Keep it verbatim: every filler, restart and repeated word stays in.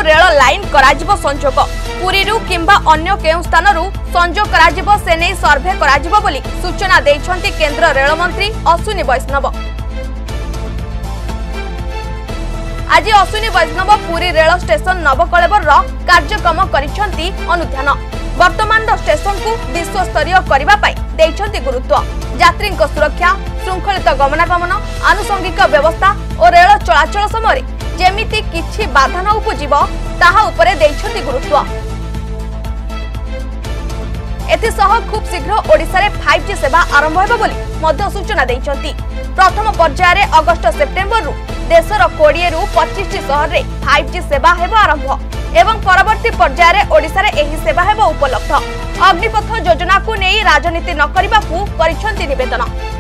Rail line कराजिबो संजोग पुरी किंबा अन्य केउ स्थानरू संजोग कराजिबो से नै सर्वे कराजिबो बोली सूचना दैछन्ति केंद्र रेल मंत्री अश्विनी वैष्णव। आज अश्विनी वैष्णव पुरी रेल स्टेशन नवकलेवर कार्यक्रम करिसंति अनुध्यान। वर्तमान स्टेशन को विश्व स्तरीय करबा पई दैछन्ति गुरुत्व। यात्री सुरक्षा, श्रृंखलित गमनागमन, आनुषंगिक व्यवस्था और रेल चलाचल समय जेमिति किछि बाधा न उपजिब ताहा उपरे दैछन्ति गुरुत्व। एथिसह खूब शीघ्र ओडिशा रे फाइव जी सेवा आरंभ हेबो बोली मध्य सूचना दैछन्ति। प्रथम पर्याय रे अगस्त सेप्टेम्बर रु देशर कोड़े रु पच्चीस शहर रे फाइव जी सेवा हेबो आरंभ एवं परवर्ती पर्याय रे ओडिशा रे एही सेवा हेबो उपलब्ध। अग्निपथ योजना को नै राजनीति न करिबाकू करिसंति निवेदन।